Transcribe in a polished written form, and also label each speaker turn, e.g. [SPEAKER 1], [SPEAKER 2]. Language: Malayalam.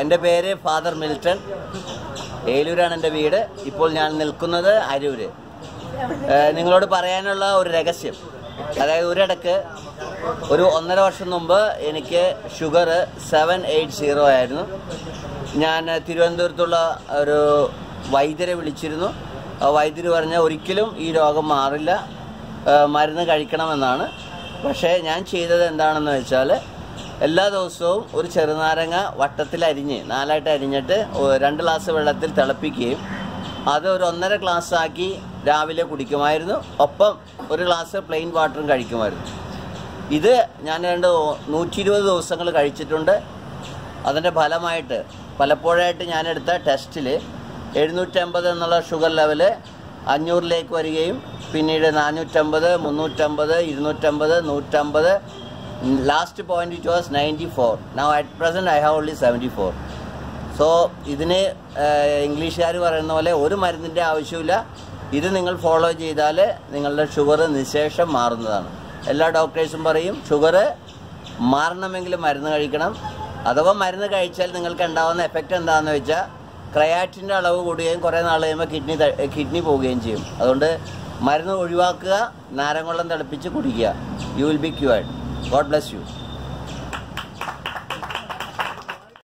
[SPEAKER 1] എൻ്റെ പേര് ഫാദർ മിൽട്ടൺ. ഏലൂരാണ് എൻ്റെ വീട്. ഇപ്പോൾ ഞാൻ നിൽക്കുന്നത് അരൂര്. നിങ്ങളോട് പറയാനുള്ള ഒരു രഹസ്യം, അതായത് ഒരിടക്ക് ഒരു 1.5 വർഷം മുമ്പ് എനിക്ക് ഷുഗർ 780 ആയിരുന്നു. ഞാൻ തിരുവനന്തപുരത്തുള്ള ഒരു വൈദ്യരെ വിളിച്ചിരുന്നു. വൈദ്യർ പറഞ്ഞ ഒരിക്കലും ഈ രോഗം മാറില്ല, മരുന്ന് കഴിക്കണമെന്നാണ്. പക്ഷേ ഞാൻ ചെയ്തത് എന്താണെന്ന് വെച്ചാൽ, എല്ലാ ദിവസവും ഒരു ചെറുനാരങ്ങ വട്ടത്തിൽ അരിഞ്ഞ് 4ആയിട്ട് അരിഞ്ഞിട്ട് 2 ഗ്ലാസ് വെള്ളത്തിൽ തിളപ്പിക്കുകയും അത് ഒരു 1.5 ഗ്ലാസ് ആക്കി രാവിലെ കുടിക്കുമായിരുന്നു. ഒപ്പം 1 ഗ്ലാസ് പ്ലെയിൻ വാട്ടറും കഴിക്കുമായിരുന്നു. ഇത് ഞാൻ 120 ദിവസങ്ങൾ കഴിച്ചിട്ടുണ്ട്. അതിൻ്റെ ഫലമായിട്ട് പലപ്പോഴായിട്ട് ഞാനെടുത്ത ടെസ്റ്റിൽ 750 എന്നുള്ള ഷുഗർ ലെവല് 500ലേക്ക് വരികയും പിന്നീട് 450, 350, 250, 150. Last point it was 94. Now at present I have only 74. So ഇതിന് ഇംഗ്ലീഷുകാർ പറയുന്ന പോലെ ഒരു മരുന്നിൻ്റെ ആവശ്യമില്ല. ഇത് നിങ്ങൾ ഫോളോ ചെയ്താൽ നിങ്ങളുടെ ഷുഗർ നിശേഷം മാറുന്നതാണ്. എല്ലാ ഡോക്ടേഴ്സും പറയും ഷുഗർ മാറണമെങ്കിൽ മരുന്ന് കഴിക്കണം. അഥവാ മരുന്ന് കഴിച്ചാൽ നിങ്ങൾക്ക് ഉണ്ടാകുന്ന എഫക്റ്റ് എന്താണെന്ന് വെച്ചാൽ, ക്രയാറ്റിൻ്റെ അളവ് കൂടുകയും കുറേ നാൾ കഴിയുമ്പോൾ കിഡ്നി പോവുകയും ചെയ്യും. അതുകൊണ്ട് മരുന്ന് ഒഴിവാക്കുക, നാരങ്ങ വെള്ളം തിളപ്പിച്ച് കുടിക്കുക. You will be cured. God bless you.